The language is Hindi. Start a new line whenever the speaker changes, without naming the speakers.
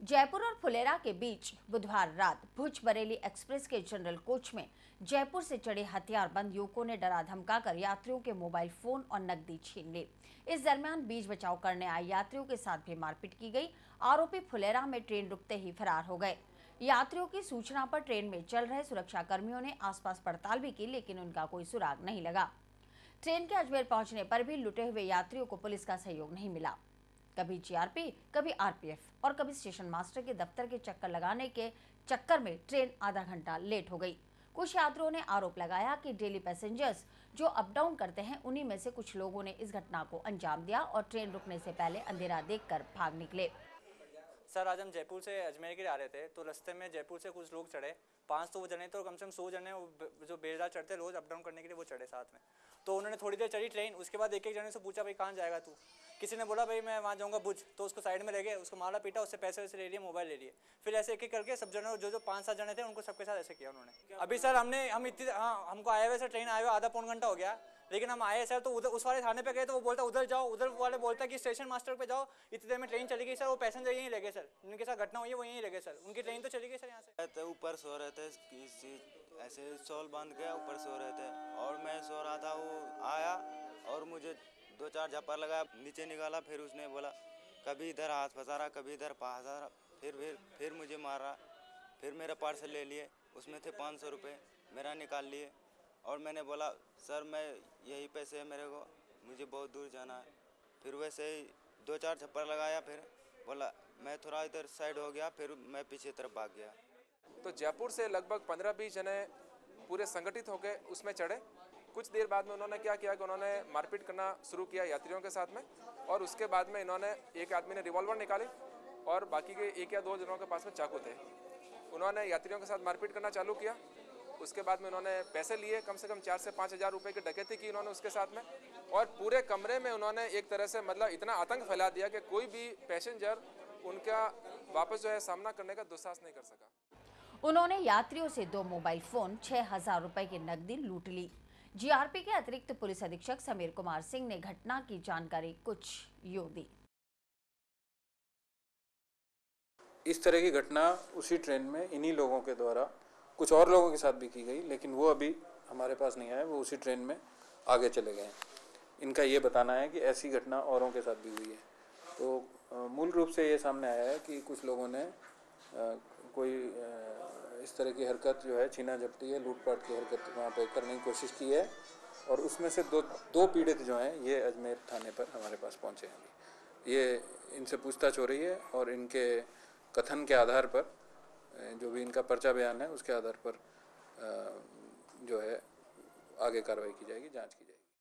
जयपुर और फुलेरा के बीच बुधवार रात भुज बरेली एक्सप्रेस के जनरल कोच में जयपुर से चढ़े हथियारबंद युवकों ने डरा धमकाकर यात्रियों के मोबाइल फोन और नकदी छीन ली। इस दरमियान बीच बचाव करने आए यात्रियों के साथ भी मारपीट की गई। आरोपी फुलेरा में ट्रेन रुकते ही फरार हो गए। यात्रियों की सूचना पर ट्रेन में चल रहे सुरक्षा कर्मियों ने आसपास पड़ताल भी की, लेकिन उनका कोई सुराग नहीं लगा। ट्रेन के अजमेर पहुंचने पर भी लुटे हुए यात्रियों को पुलिस का सहयोग नहीं मिला। कभी जीआरपी, कभी आरपीएफ और कभी स्टेशन मास्टर के दफ्तर के चक्कर लगाने के चक्कर में ट्रेन आधा घंटा लेट हो गई। कुछ यात्रियों ने आरोप लगाया कि डेली पैसेंजर्स जो अप डाउन करते हैं, उन्हीं में से कुछ लोगों ने इस घटना को अंजाम दिया और ट्रेन रुकने से पहले अंधेरा देखकर भाग निकले।
सर, आज हम जयपुर से अजमेर के लिए आ रहे थे, तो रास्ते में जयपुर से कुछ लोग चढ़े। 5 तो वो जने थे और कम से कम 100 जने जो बेलदार चढ़ते रोज अप डाउन करने के लिए, वो चढ़े साथ में। तो उन्होंने थोड़ी देर चढ़ी ट्रेन। उसके बाद एक जने से पूछा, भाई कहाँ जाएगा तू? किसी ने बोला, भाई मैं वहाँ जाऊँगा भुज। तो उसको साइड में ले गए, उसको मारा पीटा, उससे पैसे वैसे ले लिए, मोबाइल ले लिए। फिर ऐसे एक करके सब जने जो 5-7 जने थे, उनको सबके साथ ऐसे किया उन्होंने। अभी सर हमको आए हुए सर, ट्रेन आए हुए आधा पौन घंटा हो गया, लेकिन हम आए सर तो उधर उस वाले थाने पे गए तो वो बोलता उधर जाओ, उधर वाले बोलता कि स्टेशन मास्टर पे जाओ। इतनी देर में ट्रेन चली गई सर। वो पैसेंजर यहीं ले गए सर, जिनके साथ घटना हुई है वो यहीं ले गए सर। उनकी ट्रेन तो चली गई सर यहाँ से।
तो ऊपर सो रहे थे, ऐसे शॉल बांध के ऊपर सो रहे थे और मैं सो रहा था। वो आया और मुझे 2-4 झप्पड़ लगाया, नीचे निकाला। फिर उसने बोला कभी इधर हाथ फंसा रहा, कभी इधर फंसा रहा। फिर मुझे मारा। फिर मेरा पार्सल ले लिए, उसमें थे 500 रुपये, मेरा निकाल लिए। और मैंने बोला सर मैं यही पैसे है मेरे को, मुझे बहुत दूर जाना है। फिर वैसे ही 2-4 झप्पड़ लगाया। फिर बोला, मैं थोड़ा इधर साइड हो गया, फिर मैं पीछे तरफ भाग गया।
तो जयपुर से लगभग 15-20 जने पूरे संगठित होकर उसमें चढ़े। कुछ देर बाद में उन्होंने क्या किया कि उन्होंने मारपीट करना शुरू किया यात्रियों के साथ में। और उसके बाद में इन्होंने, एक आदमी ने रिवॉल्वर निकाली और बाकी के 1 या 2 जनों के पास में चाकू थे। उन्होंने यात्रियों के साथ मारपीट करना चालू किया। उसके बाद में उन्होंने पैसे लिए, कम से कम 4 से 5 हज़ार रुपये की डकैती की उन्होंने उसके साथ में। और पूरे कमरे में उन्होंने एक तरह से मतलब इतना आतंक फैला दिया कि कोई भी पैसेंजर उनका वापस जो है सामना करने का दुस्साहस नहीं कर सका।
उन्होंने यात्रियों से 2 मोबाइल फोन, 6,000 रुपए की नकदी लूट ली। जीआरपी के अतिरिक्त पुलिस अधीक्षक समीर कुमार सिंह ने घटना की जानकारी कुछ यूं दी।
इस तरह की घटना उसी ट्रेन में इन्हीं लोगों के द्वारा कुछ और लोगों के साथ भी की गई, लेकिन वो अभी हमारे पास नहीं आए, वो उसी ट्रेन में आगे चले गए हैं। इनका ये बताना है कि ऐसी घटना औरों के साथ भी हुई है। तो मूल रूप से ये सामने आया है कि कुछ लोगों ने कोई इस तरह की हरकत जो है, छीना झपटी है, लूटपाट की हरकत वहाँ पे करने की कोशिश की है। और उसमें से दो पीड़ित जो हैं, ये अजमेर थाने पर हमारे पास पहुँचे हैं। ये इनसे पूछताछ हो रही है और इनके कथन के आधार पर, जो भी इनका पर्चा बयान है, उसके आधार पर जो है आगे कार्रवाई की जाएगी, जांच की जाएगी।